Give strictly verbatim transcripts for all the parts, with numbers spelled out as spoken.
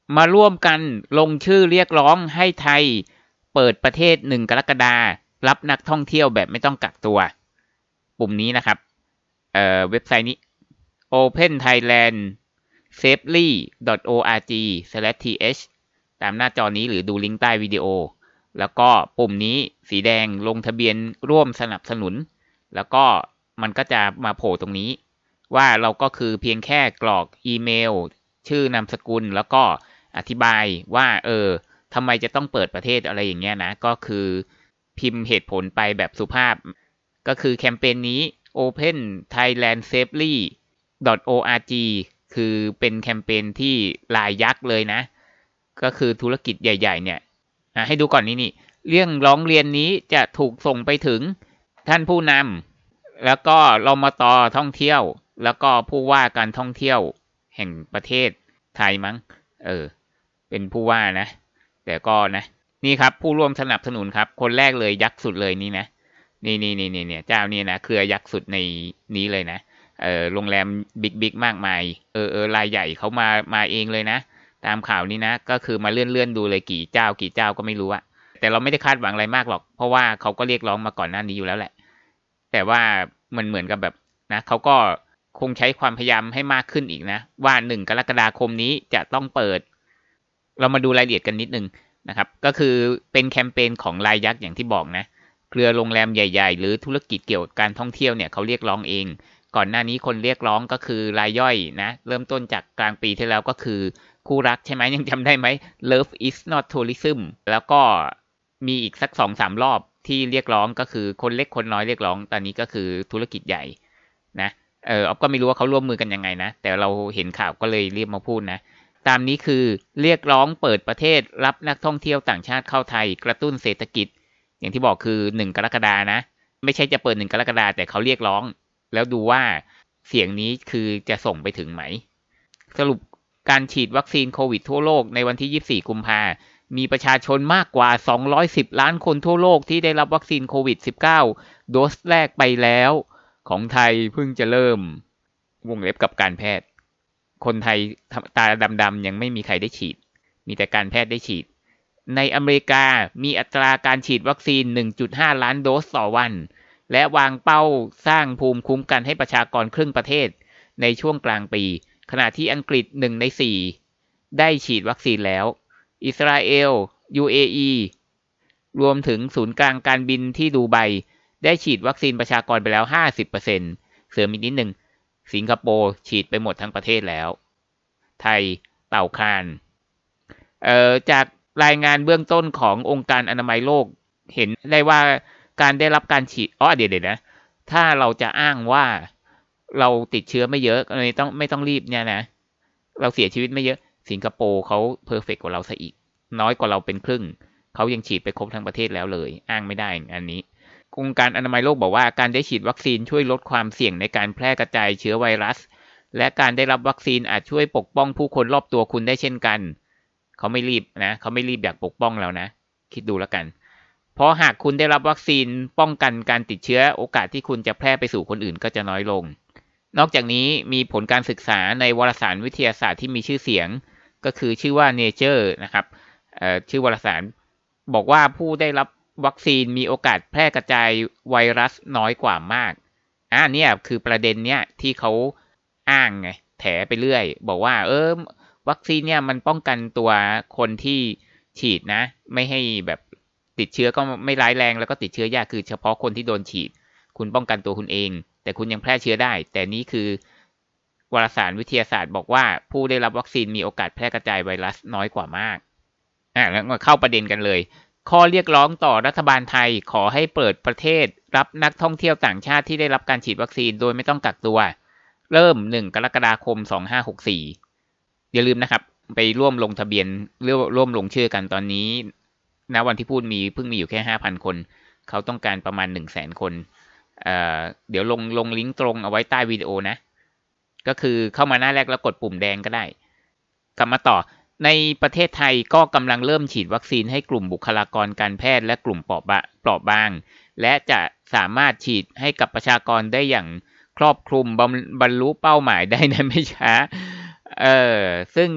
มาร่วมกันลงชื่อเรียกร้องให้ไทยเปิดประเทศหนึ่งกรกฎาคมรับนักท่องเที่ยวแบบไม่ต้องกักตัวปุ่มนี้นะครับเอ่อเว็บไซต์นี้ open thailand safely ดอท โอ อาร์ จี สแลช ที เอช ตามหน้าจอนี้หรือดูลิงก์ใต้วิดีโอแล้วก็ปุ่มนี้สีแดงลงทะเบียนร่วมสนับสนุนแล้วก็มันก็จะมาโผล่ตรงนี้ว่าเราก็คือเพียงแค่กรอกอีเมลชื่อนามสกุลแล้วก็อธิบายว่าเออทำไมจะต้องเปิดประเทศอะไรอย่างเงี้ยนะก็คือพิมพ์เหตุผลไปแบบสุภาพก็คือแคมเปญนี้ open thailand safely ดอท โอ อาร์ จี คือเป็นแคมเปญที่รายยักษ์เลยนะก็คือธุรกิจใหญ่ๆเนี่ยให้ดูก่อนนี้นี่เรื่องร้องเรียนนี้จะถูกส่งไปถึงท่านผู้นำแล้วก็รมต.ท่องเที่ยวแล้วก็ผู้ว่าการท่องเที่ยวแห่งประเทศไทยมั้งเออเป็นผู้ว่านะแต่ก็นะนี่ครับผู้ร่วมสนับสนุนครับคนแรกเลยยักษ์สุดเลยนี่นะนี่นี่นี่นี่เนี่ยเจ้านี่นะเครือยักษ์สุดในนี้เลยนะเออโรงแรมบิ๊กบิ๊กมากมายเออเออรายใหญ่เขามามาเองเลยนะตามข่าวนี้นะก็คือมาเลื่อนเลื่อนดูเลยกี่เจ้ากี่เจ้าก็ไม่รู้อะแต่เราไม่ได้คาดหวังอะไรมากหรอกเพราะว่าเขาก็เรียกร้องมาก่อนหน้านี้อยู่แล้วแหละแต่ว่ามันเหมือนกับแบบนะเขาก็คงใช้ความพยายามให้มากขึ้นอีกนะว่าหนึ่งกรกฎาคมนี้จะต้องเปิดเรามาดูรายละเอียดกันนิดนึงนะครับก็คือเป็นแคมเปญของรายยักษ์อย่างที่บอกนะเครือโรงแรมใหญ่ๆหรือธุรกิจเกี่ยวกับการท่องเที่ยวเนี่ยเขาเรียกร้องเองก่อนหน้านี้คนเรียกร้องก็คือรายย่อยนะเริ่มต้นจากกลางปีที่แล้วก็คือคู่รักใช่ไหมยังจำได้ไหม Love is not tourism แล้วก็มีอีกสัก สองสาม รอบที่เรียกร้องก็คือคนเล็กคนน้อยเรียกร้องตอนนี้ก็คือธุรกิจใหญ่นะเอออ๊อฟก็ไม่รู้ว่าเขาร่วมมือกันยังไงนะแต่เราเห็นข่าวก็เลยเรียกมาพูดนะตามนี้คือเรียกร้องเปิดประเทศรับนักท่องเที่ยวต่างชาติเข้าไทยกระตุ้นเศรษฐกิจอย่างที่บอกคือหนึ่งกรกฎานะไม่ใช่จะเปิดหนึ่งกรกฎาแต่เขาเรียกร้องแล้วดูว่าเสียงนี้คือจะส่งไปถึงไหมสรุปการฉีดวัคซีนโควิดทั่วโลกในวันที่ยี่สิบสี่กุมภาพันธ์มีประชาชนมากกว่าสองร้อยสิบล้านคนทั่วโลกที่ได้รับวัคซีนโควิด สิบเก้า โดสแรกไปแล้วของไทยเพิ่งจะเริ่มวงเล็บกับการแพทย์คนไทยตาดำๆยังไม่มีใครได้ฉีดมีแต่การแพทย์ได้ฉีดในอเมริกามีอัตราการฉีดวัคซีน หนึ่งจุดห้า ล้านโดสต่อวันและวางเป้าสร้างภูมิคุ้มกันให้ประชากรครึ่งประเทศในช่วงกลางปีขณะที่อังกฤษหนึ่งในสี่ได้ฉีดวัคซีนแล้วอิสราเอล ยู เอ อี รวมถึงศูนย์กลางการบินที่ดูไบได้ฉีดวัคซีนประชากรไปแล้ว ห้าสิบเปอร์เซ็นต์ เสริมอีกนิดนึงสิงคโปร์ฉีดไปหมดทั้งประเทศแล้วไทยเต่าคานเอ่อจากรายงานเบื้องต้นขององค์การอนามัยโลกเห็นได้ว่าการได้รับการฉีดอ๋อเดี๋ยวๆนะถ้าเราจะอ้างว่าเราติดเชื้อไม่เยอะไม่ต้องไม่ต้องรีบเนี่ยนะเราเสียชีวิตไม่เยอะสิงคโปร์เขาเพอร์เฟกต์กว่าเราซะอีกน้อยกว่าเราเป็นครึ่งเขายังฉีดไปครบทั้งประเทศแล้วเลยอ้างไม่ได้อันนี้องค์การอนามัยโลกบอกว่าการได้ฉีดวัคซีนช่วยลดความเสี่ยงในการแพร่กระจายเชื้อไวรัสและการได้รับวัคซีนอาจช่วยปกป้องผู้คนรอบตัวคุณได้เช่นกันเขาไม่รีบนะเขาไม่รีบอยากปกป้องเรานะคิดดูแล้วกันเพราะหากคุณได้รับวัคซีนป้องกันการติดเชื้อโอกาสที่คุณจะแพร่ไปสู่คนอื่นก็จะน้อยลงนอกจากนี้มีผลการศึกษาในวารสารวิทยาศาสตร์ที่มีชื่อเสียงก็คือชื่อว่า Nature นะครับชื่อวารสารบอกว่าผู้ได้รับวัคซีนมีโอกาสแพร่กระจายไวรัสน้อยกว่ามากอ่าเนี่ยคือประเด็นเนี้ยที่เขาอ้างไงแถไปเรื่อยบอกว่าเออวัคซีนเนี่ยมันป้องกันตัวคนที่ฉีดนะไม่ให้แบบติดเชื้อก็ไม่ร้ายแรงแล้วก็ติดเชื้อยากคือเฉพาะคนที่โดนฉีดคุณป้องกันตัวคุณเองแต่คุณยังแพร่เชื้อได้แต่นี้คือวารสารวิทยาศาสตร์บอกว่าผู้ได้รับวัคซีนมีโอกาสแพร่กระจายไวรัสน้อยกว่ามากอ่ะแล้วมาเข้าประเด็นกันเลยข้อเรียกร้องต่อรัฐบาลไทยขอให้เปิดประเทศรับนักท่องเที่ยวต่างชาติที่ได้รับการฉีดวัคซีนโดยไม่ต้องกักตัวเริ่มหนึ่งกรกฎาคมสองพันห้าร้อยหกสิบสี่อย่าลืมนะครับไปร่วมลงทะเบียนร่วมลงชื่อกันตอนนี้ณวันที่พูดมีเพิ่งมีอยู่แค่ ห้าพัน คนเขาต้องการประมาณ หนึ่งแสน คนเอ่อเดี๋ยวลงลงลิงก์ตรงเอาไว้ใต้วิดีโอนะก็คือเข้ามาหน้าแรกแล้วกดปุ่มแดงก็ได้กลับมาต่อในประเทศไทยก็กำลังเริ่มฉีดวัคซีนให้กลุ่มบุคลากรการแพทย์และกลุ่มเปราะเปราะบางและจะสามารถฉีดให้กับประชากรได้อย่างครอบคลุมบรรลุเป้าหมายได้ในไม่ช้าเออซึ่ง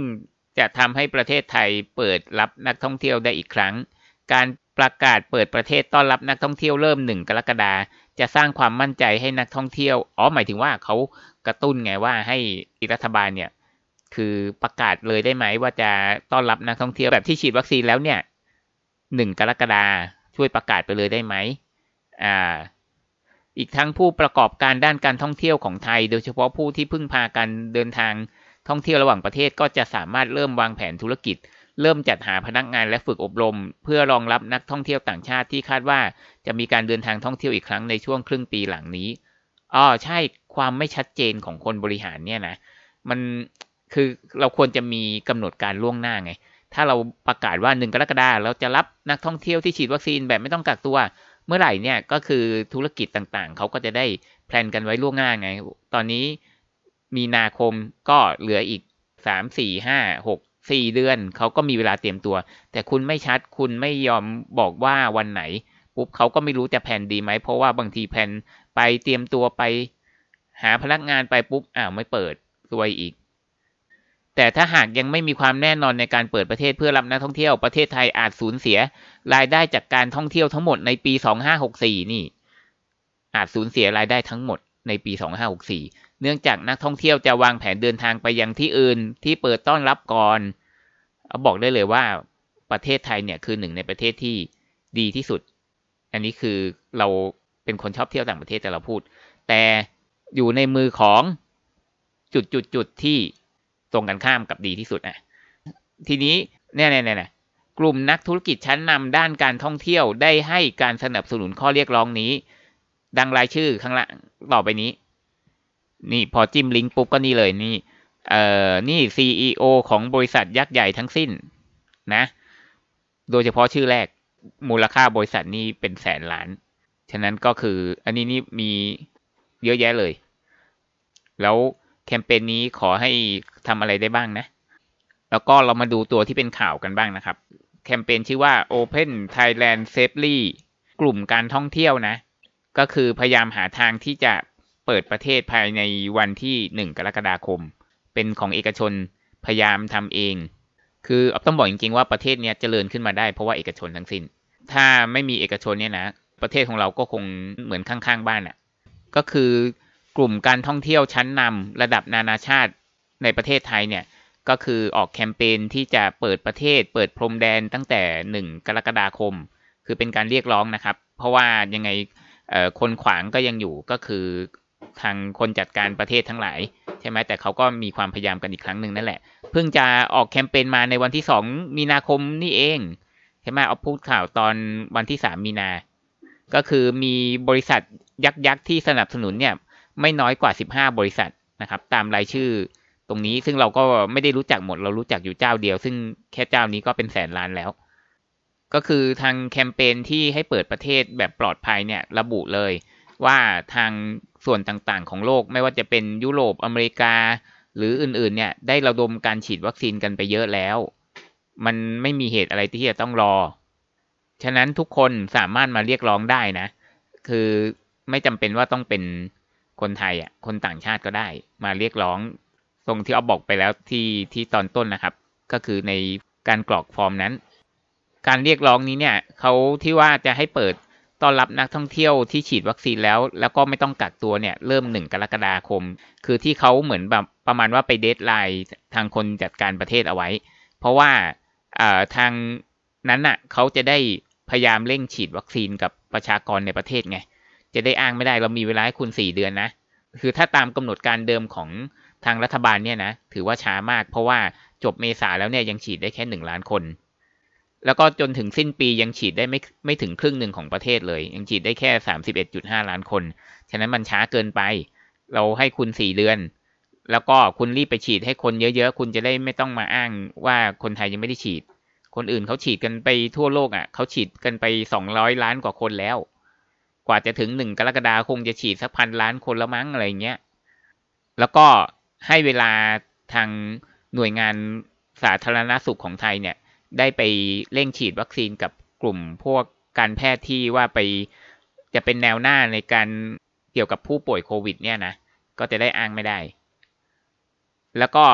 จะทำให้ประเทศไทยเปิดรับนักท่องเที่ยวได้อีกครั้งการประกาศเปิดประเทศต้อนรับนักท่องเที่ยวเริ่มหนึ่งกรกฎาคมจะสร้างความมั่นใจให้นักท่องเที่ยวอ๋อหมายถึงว่าเขากระตุ้นไงว่าให้รัฐบาลเนี่ยคือประกาศเลยได้ไหมว่าจะต้อนรับนักท่องเที่ยวแบบที่ฉีดวัคซีนแล้วเนี่ยหนึ่งกรกฎาคมช่วยประกาศไปเลยได้ไหมอ่าอีกทั้งผู้ประกอบการด้านการท่องเที่ยวของไทยโดยเฉพาะผู้ที่พึ่งพาการเดินทางท่องเที่ยวระหว่างประเทศก็จะสามารถเริ่มวางแผนธุรกิจเริ่มจัดหาพนักงานและฝึกอบรมเพื่อรองรับนักท่องเที่ยวต่างชาติที่คาดว่าจะมีการเดินทางท่องเที่ยวอีกครั้งในช่วงครึ่งปีหลังนี้อ๋อใช่ความไม่ชัดเจนของคนบริหารเนี่ยนะมันคือเราควรจะมีกำหนดการล่วงหน้าไงถ้าเราประกาศว่าหนึ่งกรกฎาคมเราจะรับนักท่องเที่ยวที่ฉีดวัคซีนแบบไม่ต้องกักตัวเมื่อไหร่เนี่ยก็คือธุรกิจต่างๆเขาก็จะได้แพลนกันไว้ล่วงหน้าไงตอนนี้มีนาคมก็เหลืออีกสาม สี่ ห้า หก สี่เดือนเขาก็มีเวลาเตรียมตัวแต่คุณไม่ชัดคุณไม่ยอมบอกว่าวันไหนปุ๊บเขาก็ไม่รู้จะแพลนดีไหมเพราะว่าบางทีแพลนไปเตรียมตัวไปหาพนักงานไปปุ๊บอ้าวไม่เปิดซวยอีกแต่ถ้าหากยังไม่มีความแน่นอนในการเปิดประเทศเพื่อรับนักท่องเที่ยวประเทศไทยอาจสูญเสียรายได้จากการท่องเที่ยวทั้งหมดในปีสองพันห้าร้อยหกสิบสี่นี่อาจสูญเสียรายได้ทั้งหมดในปีสองพันห้าร้อยหกสิบสี่เนื่องจากนักท่องเที่ยวจะวางแผนเดินทางไปยังที่อื่นที่เปิดต้อนรับก่อนเอาบอกได้เลยว่าประเทศไทยเนี่ยคือหนึ่งในประเทศที่ดีที่สุดอันนี้คือเราเป็นคนชอบเที่ยวต่างประเทศแต่เราพูดแต่อยู่ในมือของจุดๆๆที่ตรงกันข้ามกับดีที่สุดอ่ะทีนี้เนี่ยๆๆกลุ่มนักธุรกิจชั้นนำด้านการท่องเที่ยวได้ให้การสนับสนุนข้อเรียกร้องนี้ดังรายชื่อข้างล่างต่อไปนี้นี่พอจิ้มลิงก์ปุ๊บก็นี่เลยนี่เอ่อนี่ ซี อี โอ ของบริษัทยักษ์ใหญ่ทั้งสิ้นนะโดยเฉพาะชื่อแรกมูลค่าบริษัทนี่เป็นแสนล้านฉะนั้นก็คืออันนี้นี่มีเยอะแยะเลยแล้วแคมเปญนี้ขอให้ทำอะไรได้บ้างนะแล้วก็เรามาดูตัวที่เป็นข่าวกันบ้างนะครับแคมเปญชื่อว่า Open Thailand Safely กลุ่มการท่องเที่ยวนะก็คือพยายามหาทางที่จะเปิดประเทศภายในวันที่หนึ่งกรกฎาคมเป็นของเอกชนพยายามทำเองคือต้องบอกจริงๆว่าประเทศนี้เจริญขึ้นมาได้เพราะว่าเอกชนทั้งสิ้นถ้าไม่มีเอกชนเนี่ยนะประเทศของเราก็คงเหมือนข้างๆบ้านอ่ะก็คือกลุ่มการท่องเที่ยวชั้นนำระดับนานาชาติในประเทศไทยเนี่ยก็คือออกแคมเปญที่จะเปิดประเทศเปิดพรมแดนตั้งแต่หนึ่งกรกฎาคมคือเป็นการเรียกร้องนะครับเพราะว่ายังไงคนขวางก็ยังอยู่ก็คือทางคนจัดการประเทศทั้งหลายใช่ไหมแต่เขาก็มีความพยายามกันอีกครั้งหนึ่งนั่นแหละเพิ่งจะออกแคมเปญมาในวันที่สองมีนาคมนี่เองใช่ไหมเอาพูดข่าวตอนวันที่สามมีนาก็คือมีบริษัทยักษ์ๆที่สนับสนุนเนี่ยไม่น้อยกว่าสิบห้าบริษัทนะครับตามรายชื่อตรงนี้ซึ่งเราก็ไม่ได้รู้จักหมดเรารู้จักอยู่เจ้าเดียวซึ่งแค่เจ้านี้ก็เป็นแสนล้านแล้วก็คือทางแคมเปญที่ให้เปิดประเทศแบบปลอดภัยเนี่ยระบุเลยว่าทางส่วนต่างๆของโลกไม่ว่าจะเป็นยุโรปอเมริกาหรืออื่นๆเนี่ยได้ระดมการฉีดวัคซีนกันไปเยอะแล้วมันไม่มีเหตุอะไรที่จะต้องรอฉะนั้นทุกคนสามารถมาเรียกร้องได้นะคือไม่จำเป็นว่าต้องเป็นคนไทยอ่ะคนต่างชาติก็ได้มาเรียกร้องตรงที่เอาบอกไปแล้วที่ที่ตอนต้นนะครับก็คือในการกรอกฟอร์มนั้นการเรียกร้องนี้เนี่ยเขาที่ว่าจะให้เปิดต้อนรับนักท่องเที่ยวที่ฉีดวัคซีนแล้วแล้วก็ไม่ต้องกักตัวเนี่ยเริ่มหนึ่งกรกฎาคมคือที่เขาเหมือนแบบประมาณว่าไปเดดไลน์ทางคนจัดการประเทศเอาไว้เพราะว่าทางนั้นน่ะเขาจะได้พยายามเร่งฉีดวัคซีนกับประชากรในประเทศไงจะได้อ้างไม่ได้เรามีเวลาให้คุณสี่เดือนนะคือถ้าตามกำหนดการเดิมของทางรัฐบาลเนี่ยนะถือว่าช้ามากเพราะว่าจบเมษาแล้วเนี่ยยังฉีดได้แค่หนึ่งล้านคนแล้วก็จนถึงสิ้นปียังฉีดได้ไม่ไม่ถึงครึ่งหนึ่งของประเทศเลยยังฉีดได้แค่ สามสิบเอ็ดจุดห้า ล้านคนฉะนั้นมันช้าเกินไปเราให้คุณสี่เดือนแล้วก็คุณรีบไปฉีดให้คนเยอะๆคุณจะได้ไม่ต้องมาอ้างว่าคนไทยยังไม่ได้ฉีดคนอื่นเขาฉีดกันไปทั่วโลกอ่ะเขาฉีดกันไปสองร้อยล้านกว่าคนแล้วกว่าจะถึงหนึ่งกรกฎาคมคงจะฉีดสักพันล้านคนแล้วมั้งอะไรเงี้ยแล้วก็ให้เวลาทางหน่วยงานสาธารณสุขของไทยเนี่ยได้ไปเร่งฉีดวัคซีนกับกลุ่มพวกการแพทย์ที่ว่าไปจะเป็นแนวหน้าในการเกี่ยวกับผู้ป่วยโควิดเนี่ยนะก็จะได้อ้างไม่ได้แล้วก็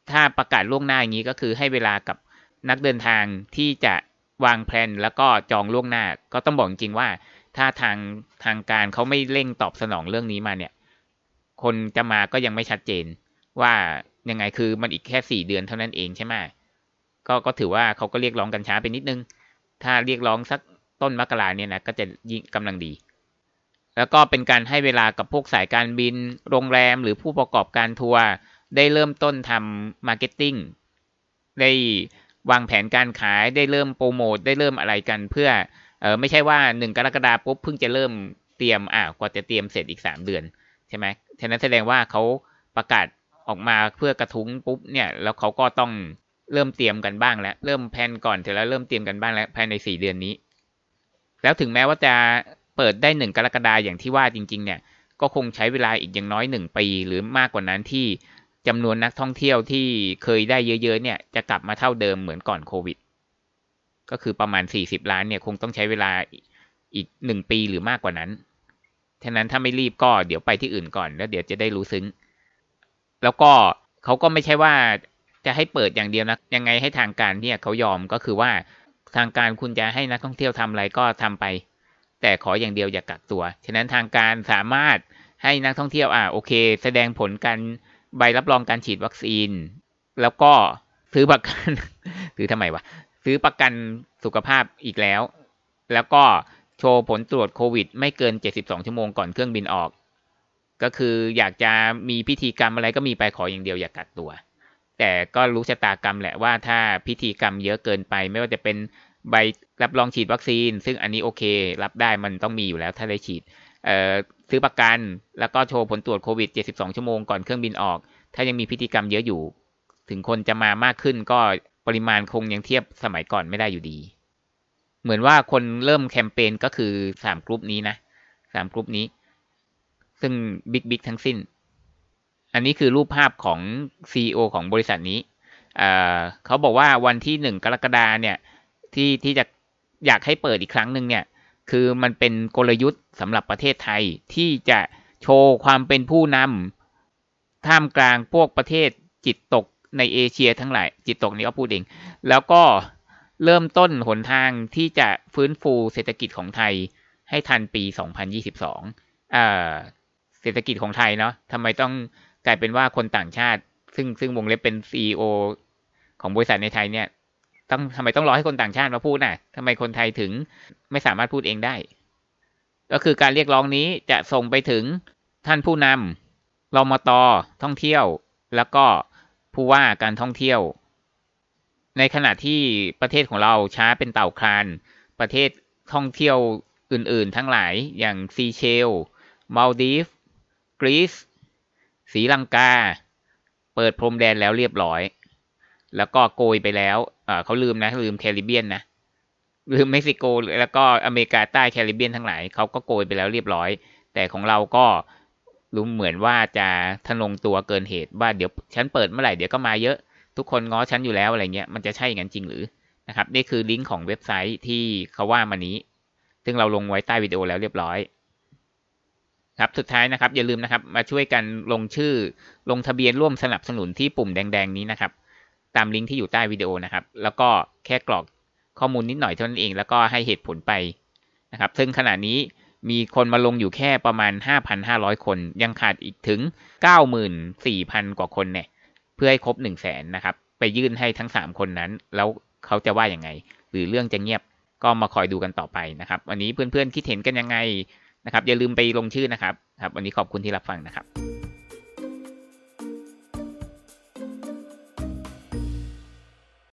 ถ้าประกาศล่วงหน้าอย่างนี้ก็คือให้เวลากับนักเดินทางที่จะวางแผนแล้วก็จองล่วงหน้าก็ต้องบอกจริงๆว่าถ้าทางทางการเขาไม่เร่งตอบสนองเรื่องนี้มาเนี่ยคนจะมาก็ยังไม่ชัดเจนว่ายังไงคือมันอีกแค่สี่เดือนเท่านั้นเองใช่ไหมก็ก็ถือว่าเขาก็เรียกร้องกันช้าไปนิดนึงถ้าเรียกร้องสักต้นมกราเนี่ยนะก็จะยิ่งกำลังดีแล้วก็เป็นการให้เวลากับพวกสายการบินโรงแรมหรือผู้ประกอบการทัวร์ได้เริ่มต้นทำมาร์เก็ตติ้งได้วางแผนการขายได้เริ่มโปรโมทได้เริ่มอะไรกันเพื่อเออไม่ใช่ว่าหนึ่งกรกฎาคมปุ๊บเพิ่งจะเริ่มเตรียมอ่ะกว่าจะเตรียมเสร็จอีกสามเดือนใช่ไหมฉะนั้นแสดงว่าเขาประกาศออกมาเพื่อกระทุ้งปุ๊บเนี่ยแล้วเขาก็ต้องเริ่มเตรียมกันบ้างแล้วเริ่มแพลนก่อนเสร็จแล้วเริ่มเตรียมกันบ้างแล้วภายในสี่เดือนนี้แล้วถึงแม้ว่าจะเปิดได้หนึ่งกรกฎาคมอย่างที่ว่าจริงๆเนี่ยก็คงใช้เวลาอีกอย่างน้อยหนึ่งปีหรือมากกว่านั้นที่จำนวนนักท่องเที่ยวที่เคยได้เยอะๆเนี่ยจะกลับมาเท่าเดิมเหมือนก่อนโควิดก็คือประมาณสี่สิบล้านเนี่ยคงต้องใช้เวลาอีกหนึ่งปีหรือมากกว่านั้นฉะนั้นถ้าไม่รีบก็เดี๋ยวไปที่อื่นก่อนแล้วเดี๋ยวจะได้รู้ซึ้งแล้วก็เขาก็ไม่ใช่ว่าจะให้เปิดอย่างเดียวนะยังไงให้ทางการเนี่ยเขายอมก็คือว่าทางการคุณจะให้นักท่องเที่ยวทำอะไรก็ทำไปแต่ขออย่างเดียวอย่ากักตัวฉะนั้นทางการสามารถให้นักท่องเที่ยวอ่าโอเคแสดงผลการใบรับรองการฉีดวัคซีนแล้วก็ซื้อประกันซื้อทำไมวะซื้อประกันสุขภาพอีกแล้วแล้วก็โชว์ผลตรวจโควิดไม่เกินเจ็ดสิบสองชั่วโมงก่อนเครื่องบินออกก็คืออยากจะมีพิธีกรรมอะไรก็มีไปขออย่างเดียวอย่ากักตัวแต่ก็รู้ชะตากรรมแหละว่าถ้าพิธีกรรมเยอะเกินไปไม่ว่าจะเป็นใบรับรองฉีดวัคซีนซึ่งอันนี้โอเครับได้มันต้องมีอยู่แล้วถ้าได้ฉีดเอ่อซื้อประกันแล้วก็โชว์ผลตรวจโควิดเจ็ดสิบสองชั่วโมงก่อนเครื่องบินออกถ้ายังมีพิธีกรรมเยอะอยู่ถึงคนจะมามากขึ้นก็ปริมาณคงยังเทียบสมัยก่อนไม่ได้อยู่ดีเหมือนว่าคนเริ่มแคมเปญก็คือสามกลุ่มนี้นะสามกลุ่มนี้ซึ่งบิ๊กบิ๊กทั้งสิ้นอันนี้คือรูปภาพของ ซี อี โอ ของบริษัทนี้เอ่อเขาบอกว่าวันที่หนึ่งกรกฎาคมเนี่ยที่ที่จะอยากให้เปิดอีกครั้งหนึ่งเนี่ยคือมันเป็นกลยุทธ์สำหรับประเทศไทยที่จะโชว์ความเป็นผู้นำท่ามกลางพวกประเทศจิตตกในเอเชียทั้งหลายจิตตกนี้ก็พูดเองแล้วก็เริ่มต้นหนทางที่จะฟื้นฟูเศรษฐกิจของไทยให้ทันปีสองพันยี่สิบสองอ่าเศรษฐกิจของไทยเนาะทำไมต้องกลายเป็นว่าคนต่างชาติซึ่งซึ่งวงเล็บเป็น ซี อี โอ ของบริษัทในไทยเนี่ยต้องทำไมต้องรอให้คนต่างชาติมาพูดน่ะทำไมคนไทยถึงไม่สามารถพูดเองได้ก็คือการเรียกร้องนี้จะส่งไปถึงท่านผู้นำรมต.ท่องเที่ยวแล้วก็ผู้ว่าการท่องเที่ยวในขณะที่ประเทศของเราช้าเป็นเต่าคลานประเทศท่องเที่ยวอื่นๆทั้งหลายอย่างซีเชลมัลดีฟกรีซศรีลังกาเปิดพรมแดนแล้วเรียบร้อยแล้วก็โกยไปแล้วเอ่อเขาลืมนะลืมแคริบเบียนนะลืมเม็กซิโกแล้วก็อเมริกาใต้แคริบเบียนทั้งหลายเขาก็โกยไปแล้วเรียบร้อยแต่ของเราก็รู้เหมือนว่าจะทะนงตัวเกินเหตุว่าเดี๋ยวฉันเปิดเมื่อไหร่เดี๋ยวก็มาเยอะทุกคนง้อฉันอยู่แล้วอะไรเงี้ยมันจะใช่อย่างนั้นจริงหรือนะครับนี่คือลิงก์ของเว็บไซต์ที่เขาว่ามานี้ซึ่งเราลงไว้ใต้วิดีโอแล้วเรียบร้อยครับสุดท้ายนะครับอย่าลืมนะครับมาช่วยกันลงชื่อลงทะเบียนร่วมสนับสนุนที่ปุ่มแดงๆนี้นะครับตามลิงก์ที่อยู่ใต้วิดีโอนะครับแล้วก็แค่กรอกข้อมูลนิดหน่อยเท่านั้นเองแล้วก็ให้เหตุผลไปนะครับซึ่งขณะนี้มีคนมาลงอยู่แค่ประมาณ ห้าพันห้าร้อย คนยังขาดอีกถึง เก้าหมื่นสี่พัน กว่าคนเนี่ยเพื่อให้ครบ หนึ่งแสน นะครับไปยื่นให้ทั้งสามคนนั้นแล้วเขาจะว่าอย่างไงหรือเรื่องจะเงียบก็มาคอยดูกันต่อไปนะครับวันนี้เพื่อนๆคิดเห็นกันยังไงนะครับอย่าลืมไปลงชื่อนะครับครับวันนี้ขอบคุณที่รับฟังนะครับ